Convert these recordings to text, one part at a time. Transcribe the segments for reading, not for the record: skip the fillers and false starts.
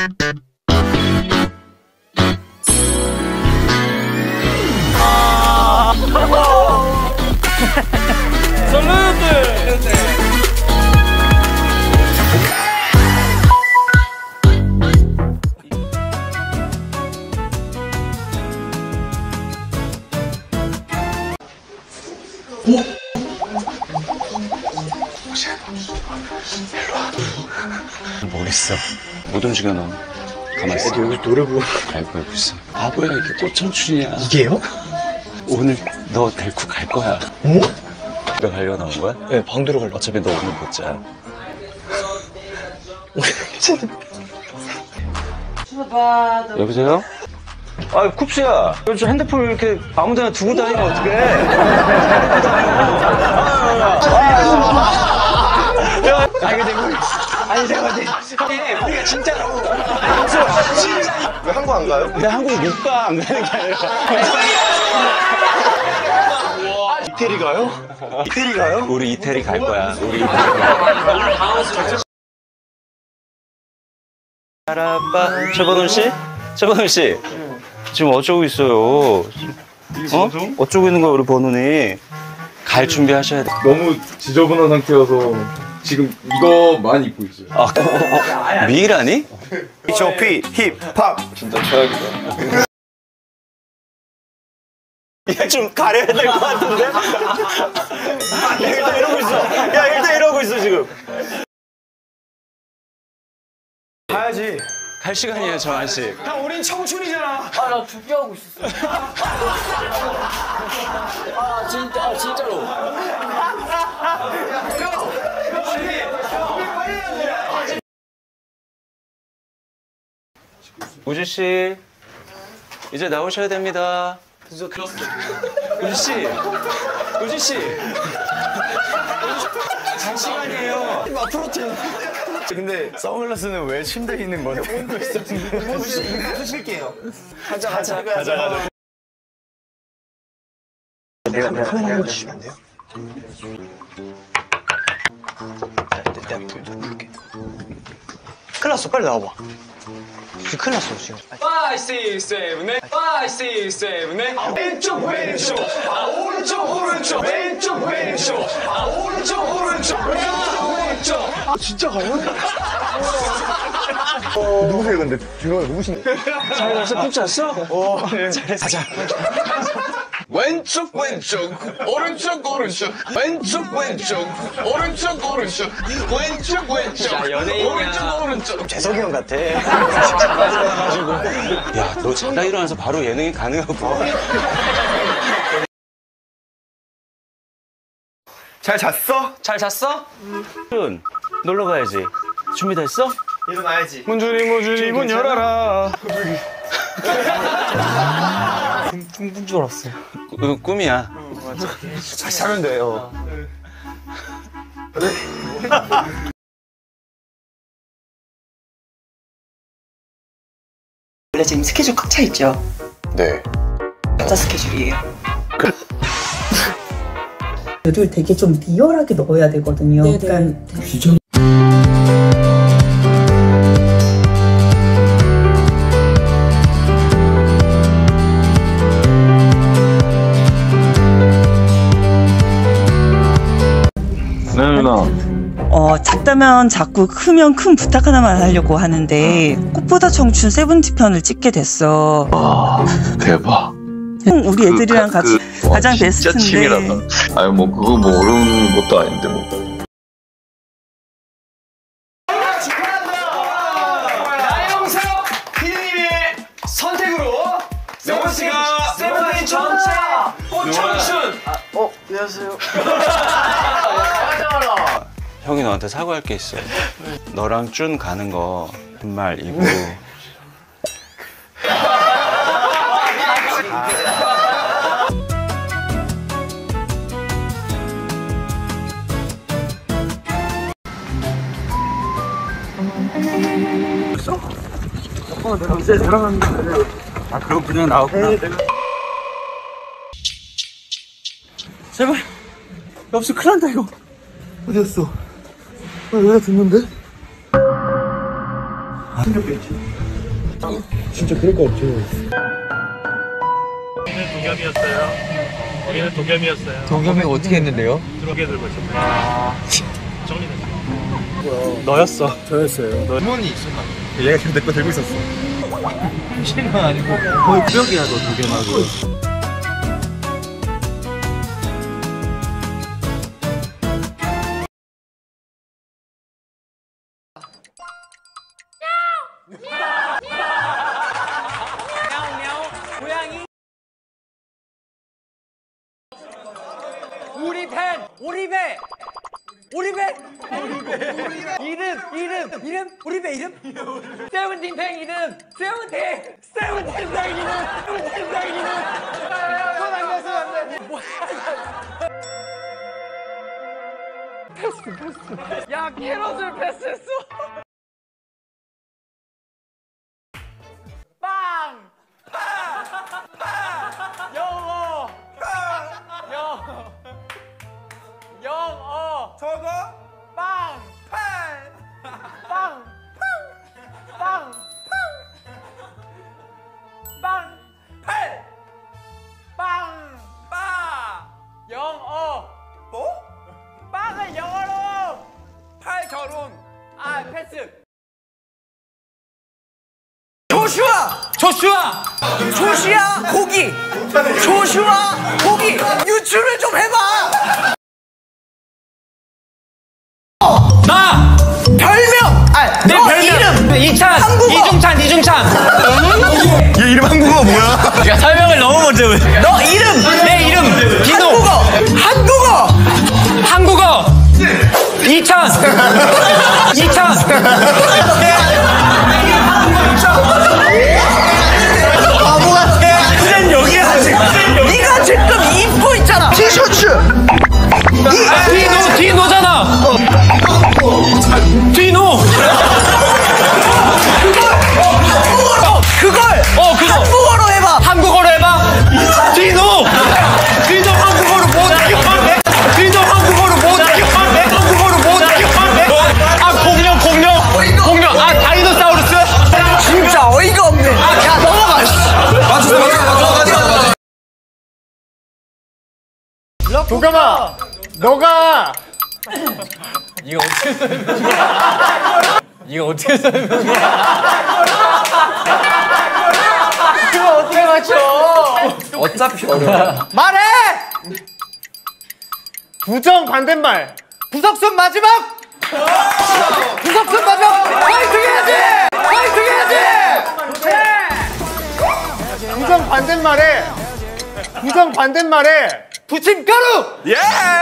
모르겠어. 못 움직여 너. 가만히 있어. 여기 노래 부르고 알고 있어. 바보야 이게 꽃청춘이야. 이게요? 오늘 너 데리고 갈 거야. 어? 너 가려고 나온 거야? 네, 방도로 갈려. 어차피 너 오늘 못 자. 여보세요? 아, 쿱스야. 요즘 핸드폰을 이렇게 아무데나 두고 다니면 어떡해? 아니 잠깐만. 우리가 진짜라고. 진짜. 왜 한국 안 가요? 나 한국 못 가. 안 가는 게 아니라. 이태리 가요? 이태리 가요? 우리 이태리 갈 거야. 우리 이태리 갈 거야. 아빠, 최범훈 씨? 최범훈 씨. 지금 어쩌고 있어요? 어? 어쩌고 있는 거야, 우리 번훈이? 갈 준비하셔야 돼. 너무 지저분한 상태여서 지금 이거만 입고 있어요. 아, 미이라니? H.O.P. 힙합. 진짜 최악이다. 얘 좀 가려야 될 것 같은데? 일단 이러고 있어. 야, 일단 이러고 있어, 지금. 가야지. 갈 시간이에요, 정한 씨. 형, 우린 청춘이잖아. 아, 나 준비하고 있었어. 진짜로. 우주 씨, 이제 나오셔야 됩니다. 우주 씨, 우주 씨. 갈 시간이에요. 프로틴. 근데 선글라스는 왜 침대에 있는 거죠? 부실게요. 가자. 내가 카메라 한번 주시면 안 돼요? 내가 돌려볼게. 큰일 났어, 빨리 나와봐. 지금 큰일 났어, 지금. 5, 6, 7, 8 5, 6, 7, 8 왼쪽 왼쪽 오른쪽 왼쪽 왼쪽 오른쪽 왼쪽 진짜 가요? 누구세요, 근데? 죄송해요, 누구신데? 잘 갔어? 푹 잤어? 잘했어. 가자. 왼쪽 오른쪽 왼쪽 오른쪽 재석이 형 같아. 야, 너 자다 일어나서 바로 예능이 가능하고. 잘 잤어? 잘 잤어? 준, 놀러 가야지. 준비됐어? 일어나야지. 문준이 문 열어라. 꿈꾼 줄 알았어. 꿈이야. 잘 자면 돼요. 원래 지금 스케줄 꽉 차 있죠? 네. 가짜 스케줄이에요. 를 되게 좀 리얼하게 넣어야 되거든요. 약간 네 누나. 작다면 작고 크면 큰 부탁 하나만 하려고 하는데 꽃보다 청춘 세븐틴 편을 찍게 됐어. 와 대박. 우리 애들이랑 같이 가장 진짜 베스트인데. 치밀하다. 아니 뭐 그거 뭐 어려운 것도 아닌데 뭐. 나영석 PD님의 선택으로 세븐 씨가 세븐틴 전차 꽃청춘 안녕하세요. 형이 너한테 사과할 게 있어. 너랑 준 가는 거 빈말이고. 내가 진짜 잘하는데. 아, 그럼 그냥 나오구나. 제발. 없어, 큰일 난다, 이거. 어디였어? 여기다 듣는데? 진짜 그럴 거 없죠. 여기는 도겸이었어요. 동겸이가 어떻게 했는데요? 두개 들고 있었네. 정리됐어. 너였어. 저였어요. 주머니 있었나? 얘가 지금 내 거 들고 있었어. 실만 아니고 거의 구역이야 너 동겸하고. 우리 팬 오리배 오리배 이름 오리배 이름 세븐틴 팬 이름 세븐틴 팬 이름 손안 갔으면 안돼 패스 야 캐럿을 패스했어 빵 영어 영어 저거 빵 영어 뭐? 빵을 영어로 팔 결혼 아 패스 조슈아 고기 유출을 좀 해봐 나 별명 내 별명 이찬 이중찬 얘 이름 한국어 뭐야? 야 설명을 너무 먼저 너 이름 내 이름 비노 한국어 이찬 네가 지금 입고 있잖아 티셔츠 디노잖아 디노 그걸 한국어로 해봐 디노 한국어로 못해 공룡 아 다이노사우루스 진짜 어이가 없네 야 넘어가 맞췄어 도겸아, 너가 이거 어떻게 설명해 그거 어떻게 맞춰 어차피 어려워. 말해 부정 반대말. 구석순 마지막 파이팅 해야지 부정 반대말에 부침가루 예!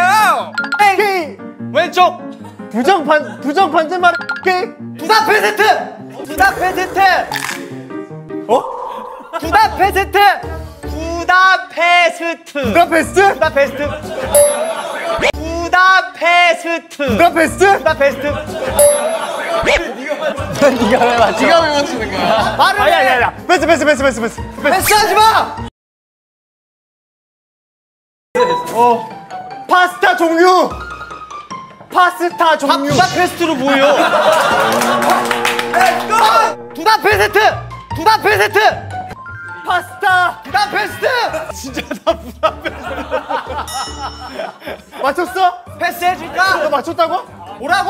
왼쪽 부정 반대말에 부다페스트 네가 왜 맞추는 거야 말을 해 패스. 패스하지 마 파스타 종류. 부다페스트로 보여 부다페스트 파스타. 부다페스트 진짜 나 부담했어. 맞췄어? 패스해줄까? 너 맞췄다고? 뭐라고?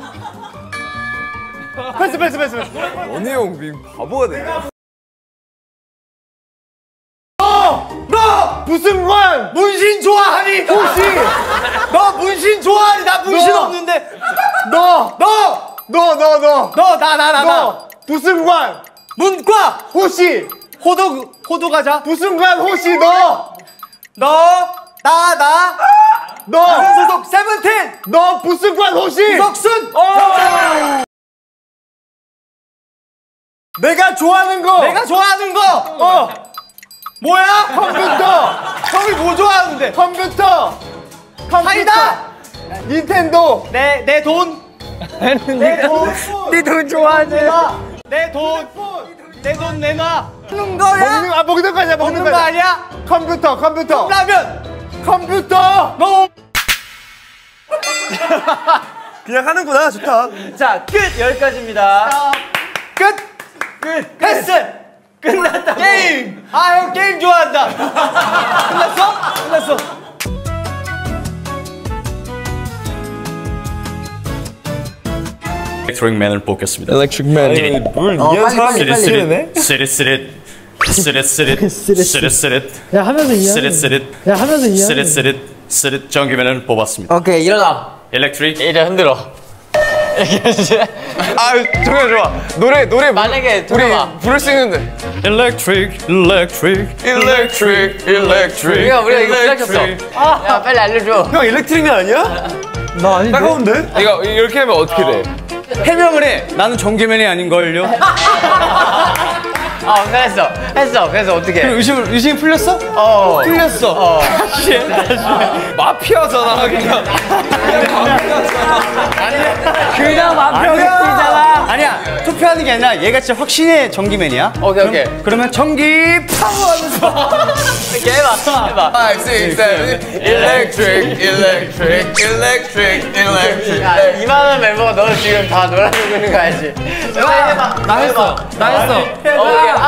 패스. 원희 형 지금 바보가 돼. 너 부승관. 문신 좋아하니? 호시. 너 문신 좋아하니? 나 문신 너. 없는데 너. 나 부승관. 문과 호시. 호두 과자 부승관 호시 너. 나 너. 소속 세븐틴 너 부승관 호시. 구석순 내가 좋아하는 거. 뭐야? 컴퓨터. 형이 뭐 좋아하는데? 컴퓨터. 사이다 닌텐도. 내 돈 좋아하지 내 돈 내놔 먹는 거야? 먹는 거 아니야. 먹는 거 아니야? 컴퓨터. 라면 컴퓨터. 너 그냥 하는구나. 좋다. 자, 끝! 여기까지입니다. 패스! 끝났다. 게임! 아, 형 게임 좋아한다. 끝났어? 끝났어. 일렉트릭맨을 뽑겠습니다. 일렉트릭맨. 쓰릿쓰릿 야 하면서 이해. 쓰릿쓰릿 전기맨을 뽑았습니다. 오케이, 일어나. 일렉트릭 이제 흔들어. 아, 정말 좋아. 노래 만약에 들어봐. 부를 수 있는데. 일렉트릭 우리가 이거 시작했어. 야 빨리 알려줘. 형 일렉트릭맨 아니야? 나 아닌데? 따가운데? 이거 이렇게 하면 어떻게 돼? 해명을 해. 나는 전기맨이 아닌걸요. 했어. 그래서 어떻게? 의심이 풀렸어? 풀렸어. 다시. 마피아잖아, 그냥. 그냥 마피아잖아. 아니야, 투표하는 게 아니라 얘가 진짜 확신의 전기맨이야. 오케이. 그러면 전기 파워 하면서. 이렇게 해봐. 5, 6, 7 일렉트릭 야, 이만한 멤버가 너 지금 다 놀아주고 있는 거 알지? 해봐. 나 했어. 오케이.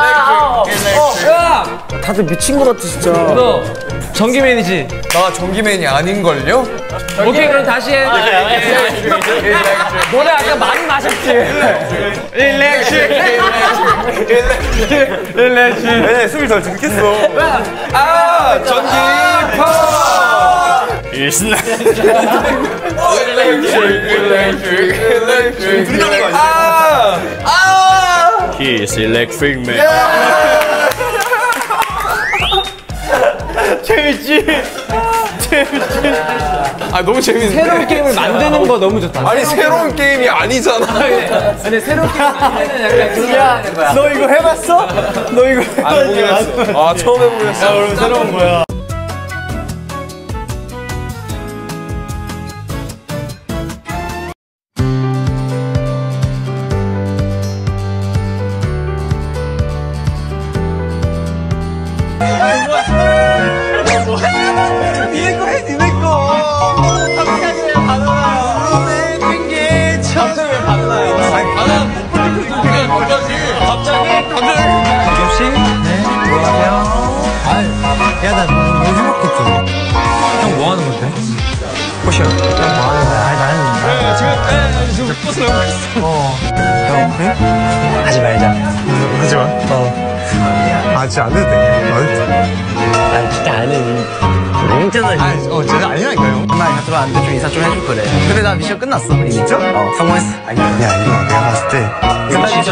다들 미친 것 같아, 진짜. 너 전기맨이지? 나 전기맨이 아닌걸요? 오케이, 그럼 다시 해. 노래 아까 많이 마셨지? 일렉트릭. 숨이 덜 들겠어. 아, 전기 파워! 일렉트릭 He's electric man. 재밌지? 아, 너무 재밌는데. 새로운 게임을 만드는 거 너무 좋다. 아니, 새로운 게임이 아니잖아. 근데 새로운 게임 만드는 약간 너 이거 해봤어? 너 이거 해봤어? 아, 처음 해보겠어. 야, 그럼 새로운 거야. 아, 진짜 안 해도 돼. 진짜 안 해. 진짜 진짜 아니라니까요. 엄마 들어왔는데 좀 인사 좀 해줄 거래. 근데 나 미션 끝났어. 진짜? 성공했어. 아니야, 이거 내가 봤을 때. 이거 진짜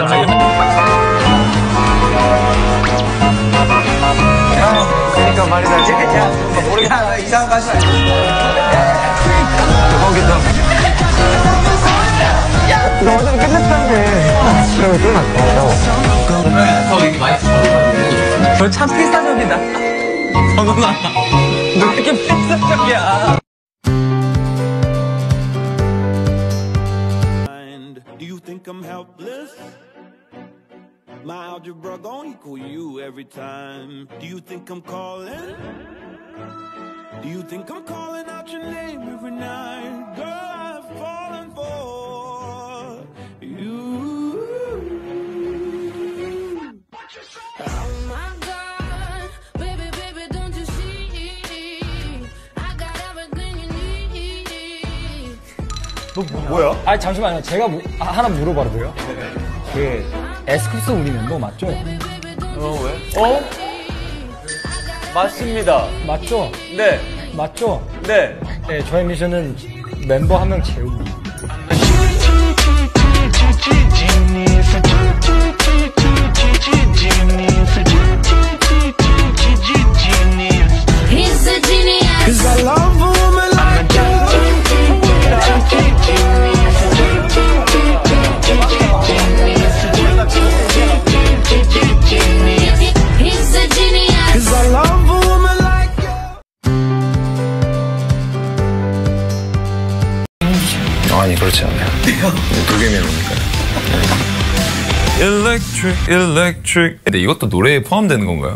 그러니까 말이다. 야, 모르겠다. 이상한 거 하지 마. 대박이다. 야, 너 어차피 끝냈다며. 그러면 끝났어. 너 참 필사적이다. 정훈아, 너 이렇게 필사적이야. Do you think I'm helpless? My algebra gon' equal you every time. Do you think I'm calling? Do you think I'm calling out your name every night? Girl, I've fallen for you. Oh my God, baby, don't you see? I got everything you need. 너 뭐야? 아니 잠시만요. 제가 하나 물어봐도 돼요? 그 에스쿱스 우리 멤버 맞죠? 왜? 맞습니다. 맞죠? 네, 맞죠? 네. 네, 저의 미션은 멤버 한 명 재우기. He's a genius. 'Cause I love a woman like you. He's a genius. 'Cause I love a woman like you. 아니, 그렇지 않아요. 두 개면 뭡니까? 일렉트릭. 근데 이것도 노래에 포함되는 건가요?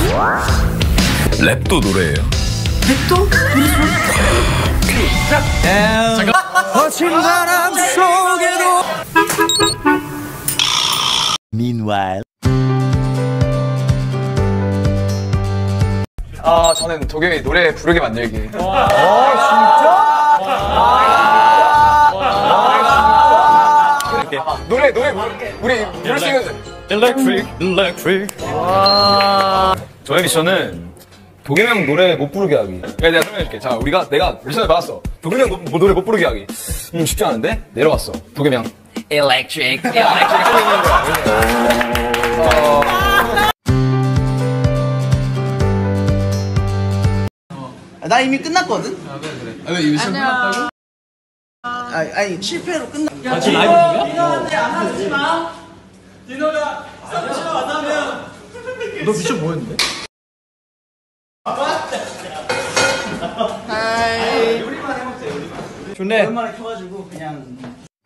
랩도 노래예요. 또? 거친 바람 속에도 Meanwhile. 저는 도겸이 노래 부르게 만들기. 노래 우리 부를 수 있는 Electric. 저의 미션은 도겸이 형 노래 못 부르게 하기. 내가 설명해줄게. 자, 내가 미션을 받았어. 도겸이 형 노래 못 부르게 하기. 쉽지 않은데? 내려갔어. 도겸이 형. Electric. 나 이미 끝났거든? 왜 이미 시험 끝났다고? 아니 실패로 끝나. 야, 지금 라이브 중이야? 디노가 서브치러 만나면 너 미션 뭐였는데? 하이. 요리만 해먹자, 요리만. 좋네. 오랜만에 켜가지고 그냥.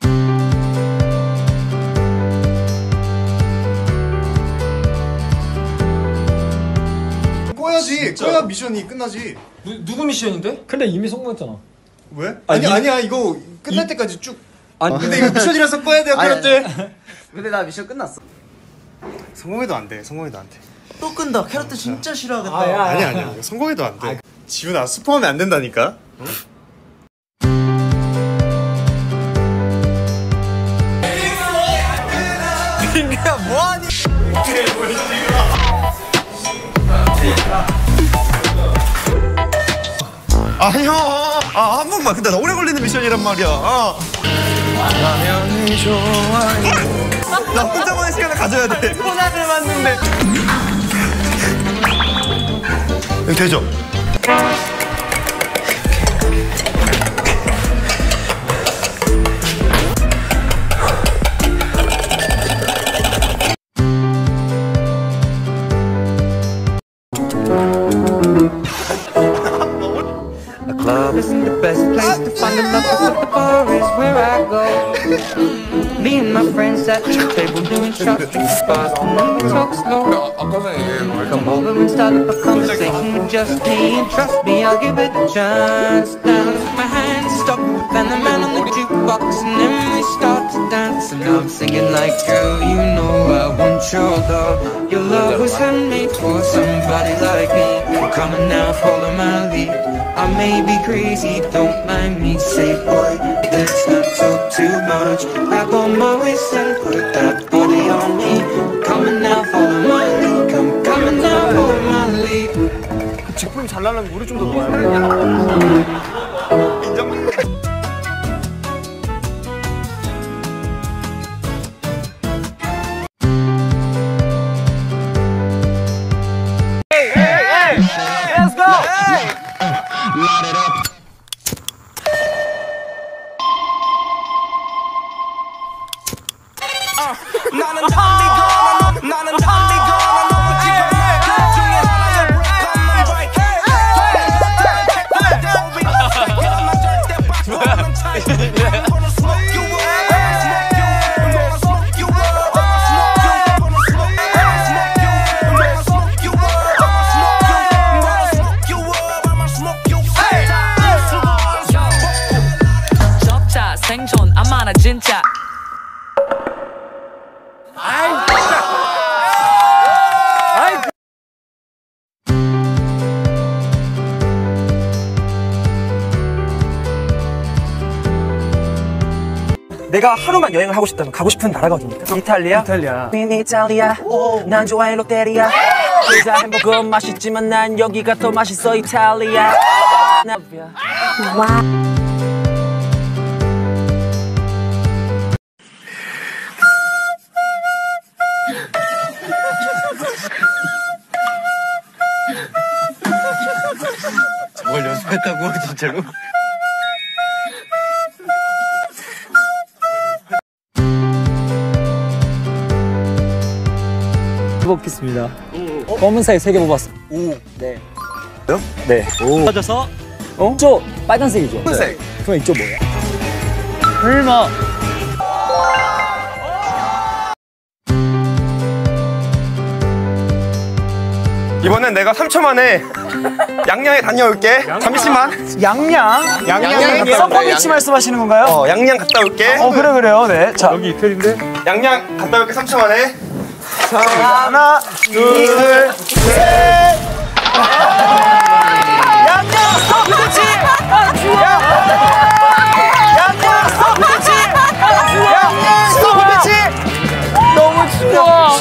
꺼야지. 꺼야 미션이 끝나지. 누구 미션인데? 근데 이미 성공했잖아. 왜? 아니야 이거 끝날 때까지 쭉. 아니 근데 이거 미션이라서 꺼야 돼요, 캐럿들. 근데 나 미션 끝났어. 성공해도 안 돼. 성공해도 안 돼. 또 끈다. 캐럿들 진짜 싫어하겠다. 아니야. 성공해도 안 돼. 지훈아 스포하면 안 된다니까. 응? 빙그야 뭐하니? 아니야. 한 번만. 근데 나 오래 걸리는 미션이란 말이야. 라면이 좋아해. 나 혼자만의 시간을 가져야 돼. 소나를 맞는데. 되죠? Club isn't the best place to find a lover, but the bar is where I go. Me and my friends at the table doing shots, drinking bars, and then we talk slow. Come over and start up a conversation with just me, and trust me, I'll give it a chance. Now my hands stop, then the man on the jukebox, and then we start to dance. And I'm singing like, girl, you know I want your love. Your love was handmade for somebody like me. Come on now, follow my lead. I may be crazy, don't mind me. Say, boy, let's not talk too much. Grab on my waist and put that body on me. Come on now, follow my lead. Come on now, follow my lead. 그 직분이 잘 나려면 물이 좀 더 넣어야 돼. 인정. Let's go! Light it up. 나는 달리 걸어, 나는 달리 걸어, 너무 지겨워. 그 중에 하나의 break, I'm gonna smoke you up, I'm gonna smoke you up, I'm gonna smoke you up, I'm gonna smoke you up, I'm gonna smoke you up, I'm gonna smoke you up. 적자 생존 안 많아 진짜. 내가 하루만 여행을 하고 싶다면 가고 싶은 나라가 어디입니까? 이탈리아? 이탈리아. 난 좋아해 롯데리아. 피자 햄버거 맛있지만 난 여기가 더 맛있어 이탈리아. 저걸 연습했다고 진짜로? 뽑겠습니다. 검은색 3개 뽑았습니다. 오. 네. 네. 오. 빠져서 이쪽 빨간색이죠? 검은색. 그럼 이쪽 뭐야? 설마. 이번엔 내가 3초 만에 양양에 다녀올게. 잠시만. 양양? 양양 썸머비치 말씀하시는 건가요? 양양 갔다 올게. 그래요. 네. 자, 여기 이태리인데? 양양 갔다 올게 3초 만에. 하나, 둘, 셋. 너무 추워.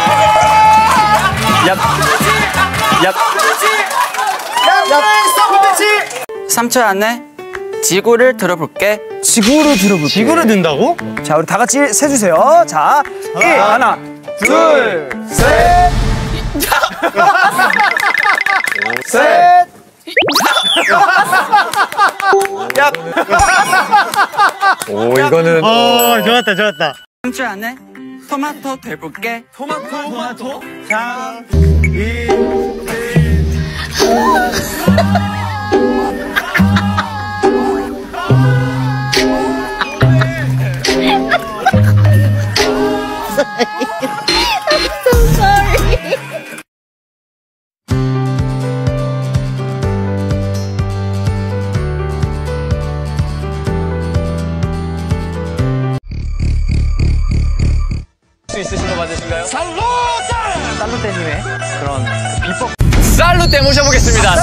얍. 3초 안에 지구를 들어볼게. 지구를 들어볼게. 지구를 든다고? 자, 우리 다 같이 세주세요. 자, 1, 하나, 둘, 셋. 셋. 얍. 오, 이거는. 좋았다, 좋았다. 3초 안에 토마토 돼볼게. 토마토. 3, 2, I'm so sorry. 수 있으신 거 맞으신가요? 살루테님의 그런 비법. 살루테 모셔보겠습니다.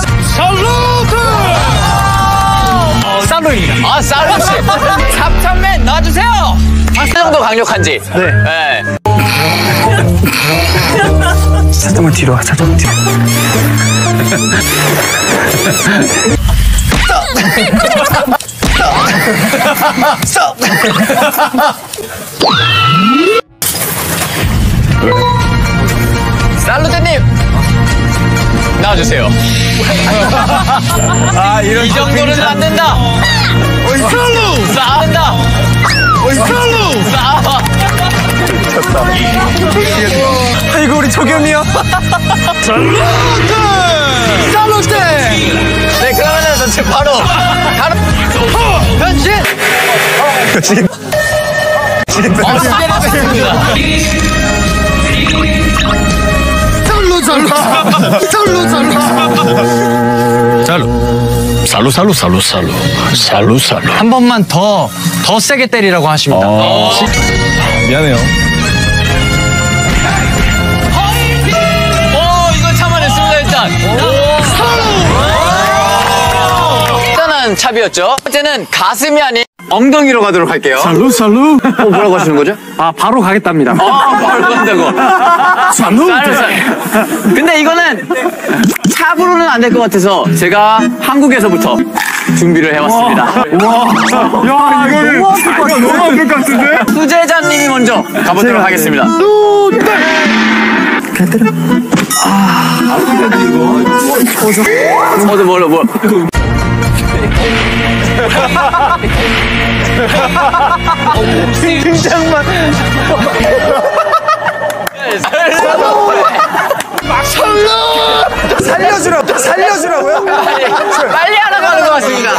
살루입니다. 아, 살루씨. 찹찹맨 놔주세요. 그 정도 강력한지. 네. 살짝만 뒤로 와, 살짝만 뒤로. 살루테님 나와주세요. 이 정도는 안 된다. 싸운다. 싸워. 아이고, 우리 조겸이요. 살루테. 네, 그러면은 저 바로 변신. 살루. 한 번만 더 세게 때리라고 하십니다. 미안해요. 이거 참아냈습니다. 일단은 찹이었죠. 첫째는 가슴이 아닌 엉덩이로 가도록 할게요. 살루. 뭐라고 하시는 거죠? 바로 가겠답니다. 바로 간다고. 살루. 근데 이거는 찹으로는 안 될 것 같아서 제가 한국에서부터 준비를 해왔습니다. 야, 이거 너무 아플 것 같은데? 수제자님이 먼저 가보도록 하겠습니다. 어제 뭐라. 등장만. 살려주라고요? 빨리 하라고 하는 것 같습니다.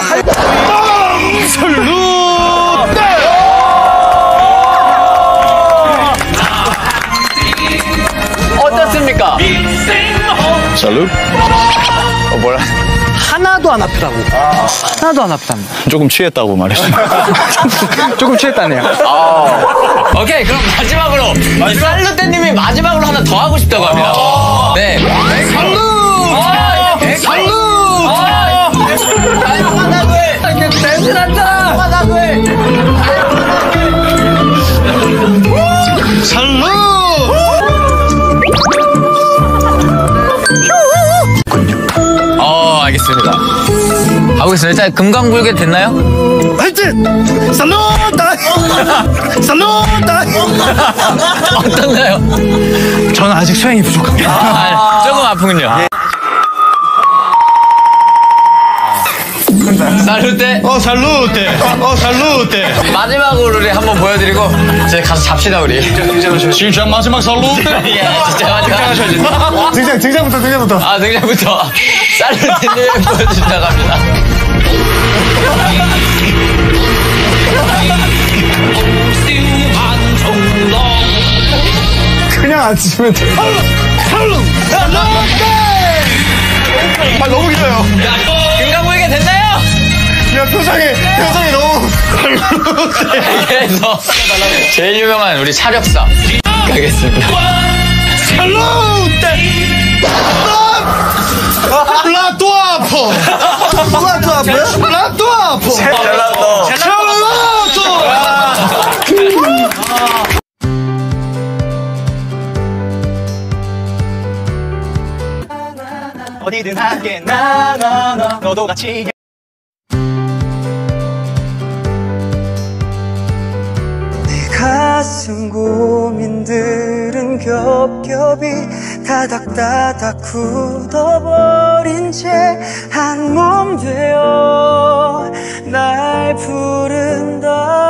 어떻습니까? 살루? 뭐라? 하나도 안 아프다고. 하나도 안 아프답니다. 조금 취했다고 말했어. 조금 취했다네요. 오케이, 그럼 마지막으로 살루테님이 마지막으로 하나 더 하고 싶다고 합니다. 네. 살루! 하나도 해! 냄새 난다! 하나도 해! 알겠습니다. 가보겠습니다. 일단 금강불개 됐나요? 하여튼 살루타. 어떤가요? 저는 아직 수행이 부족합니다. 조금 아프군요. 살루테. 살루테. 마지막으로 우리 한번 보여드리고 이제 가서 잡시다 우리. 진짜 마지막 살루테. 예, 진짜 마지막. 등장부터. 아, 등장부터 살루테님 보여주시다고 합니다. 그냥 앉으면 돼. 아, 너무 길어요. 금강불개 됐나요? 야, 표정이 너무. 그래서 제일 유명한 우리 차력사 가겠습니다. 젤라또 아파. 젤라또 아파요? 젤라또 아파. 어디든 함께 나 너도 같이. 내 가슴 고민들은 겹겹이 다닥다닥 굳어버린 채 한 몸 되어 날 부른다.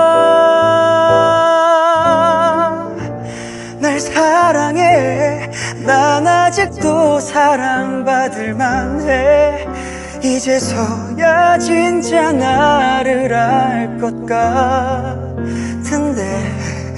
날 사랑해. 난 아직도 사랑받을 만해. 이제서야 진짜 나를 알 것 같은데.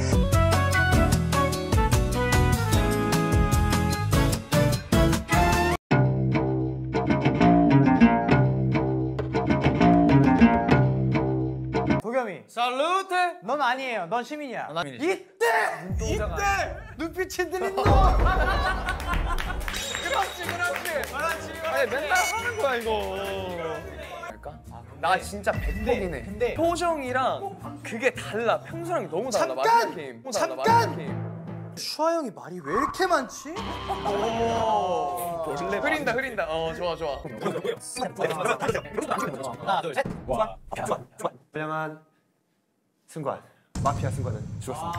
도겸이 살루테. 넌 아니에요. 넌 시민이야. 이때 눈빛이 들린 너. 그렇지. 아니 맨날 하는 거야 이거. 나 진짜 백복이네. 근데 표정이랑 그게 달라. 평소랑 너무 달라. 잠깐. 슈아 형이 말이 왜 이렇게 많지? 흐린다. 좋아. 하나, 둘, 셋. 선량한 승관, 마피아 승관은 죽었습니다.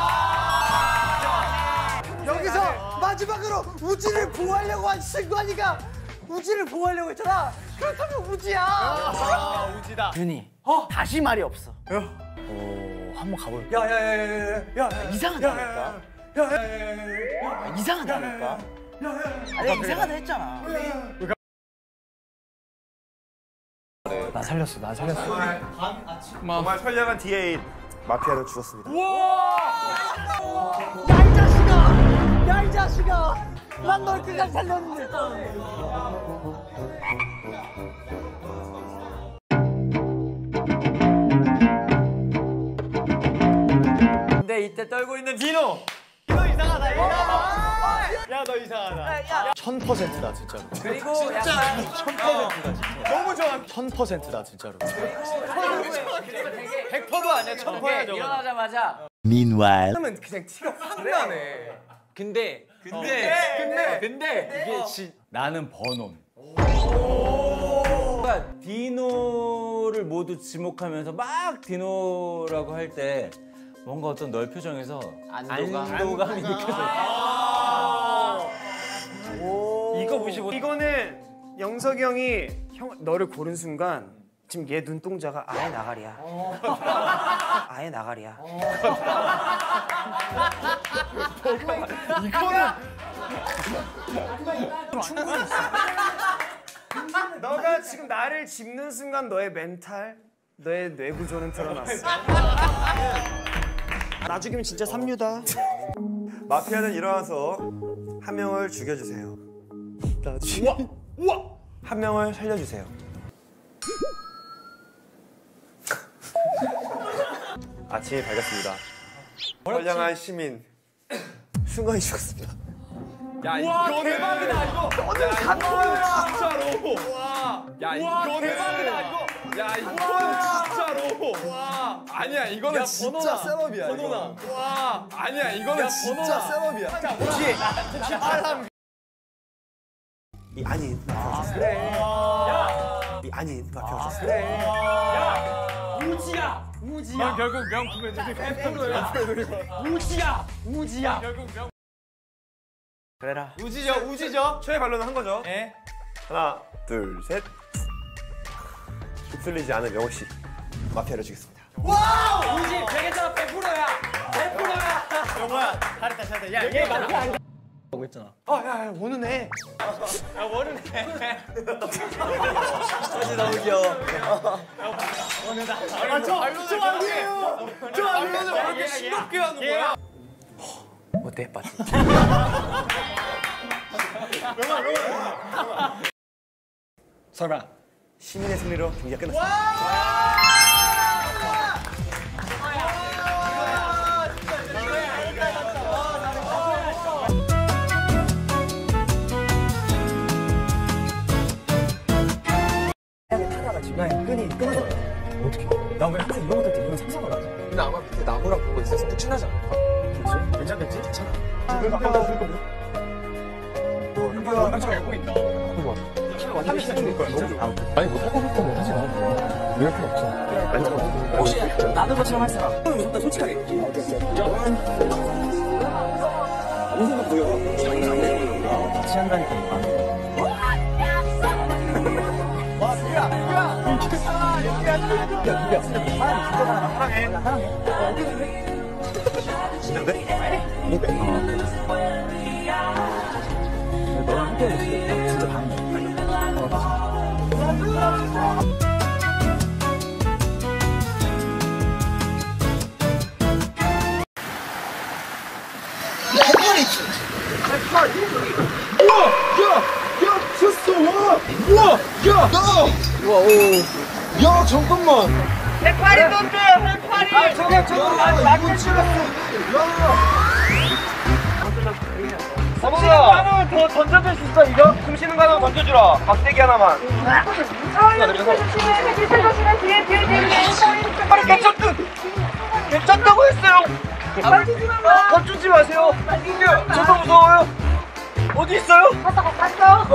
여기서 마지막으로 우지를 보호하려고 한 승관이가 우지를 보호하려고 했잖아. 그렇다면 우지야. 우지다. 윤희. 다시 말이 없어. 한번 가볼까? 야. 이상하다니까. 이상하다니까. 내가 이상하다 했잖아. 나 살렸어. 정말 선량한 DA 마피아는 죽었습니다. 야 이 자식아. 난 널 끝까지 살렸는데. 근데 이때 떨고 있는 디노 이상하다. 야 너 이상하다. 1000%다 진짜로. 그리고 약간 1000%다 진짜. 너무 정확. 1000%다 진짜로. 100%도 아니야. 1000%야 저거. 일어나자마자. Meanwhile. 그러면 그냥 티가 확 나네. 근데 이게 나는 번원. 그러니까 디노를 모두 지목하면서 막 디노라고 할 때 뭔가 어떤 너의 표정에서 안도감이 느껴져. 이거 보시고 이거는 영석이 형이 너를 고른 순간 지금 얘 눈동자가 아예 나가리야. 아예 나가리야. 이거는 충분히 있어. 너가 지금 나를 짚는 순간 너의 멘탈, 너의 뇌구조는 드러났어. 나 죽이면 진짜 삼류다. 마피아는 일어나서 한 명을 죽여주세요. 우와! 한 명을 살려주세요. 아침이 밝았습니다. 선량한 시민 승관이 죽었습니다. 야 이거 대박이다 이거. 너는 강도야 진짜로. 야 이거 대박이다 이거. 야 이거는 진짜로. 와. 아니야 이거는 진짜 셋업이야. 번호나. 와. 아니야 이거는 진짜 셋업이야. 자 혹시 알람. 아니 그래. 아니 마피아 그래. 우지야. 결국 명품의 우지야. 결국 명. 그래라. 우지죠. 최애 반론을 한 거죠. 네. 하나, 둘, 셋. 휩쓸리지 않은 명호 씨 마피아를 죽였습니다. 와우! 우지 되겠잖아. 100%야. 100%야. 영호야, 잘했다. 야, 얘 마피아 아니야. 하고 했잖아. 야, 원우네. 야, 원우네. 사진 너무 귀여워. 좀 돼요. 왜 이렇게 싱겁게 하는 거야? 어때? 맞지? 설마 시민의 승리로 경기가 끝났습니다. 나왜 항상 이런 것들 들으면 상상을 하지? 근데 아마 밑에 나무랑 그거 있어서 푹신하지 않을까? 그치? 괜찮겠지? 괜찮아. 지금 아까 나 그거 뭐? 나 잘 알고 있다. 그거 봐. 30분 거야. 아니 뭐 하고 싶다고 하지 마. 이럴 필요 없어. 혹시 나도 것처럼 할 사람? 무섭다 솔직하게. 무슨 보여? 같이 한다니까. 진짜인데? 너랑 함께 진짜 다행이야. 우와! 야! 쳤어! 와! 우와! 야! 우와! 오! 야 잠깐만! 해파리 던져요! 해파리! 아 저거 이거 찍었어! 숨쉬는 거 하나만 더 던져줄 수 있어 이거? 숨쉬는 거 하나만 던져주라 막대기 하나만 아니 괜찮다고 했어요 던지지 마세요 저도 무서워요 어디 있어요? 갔어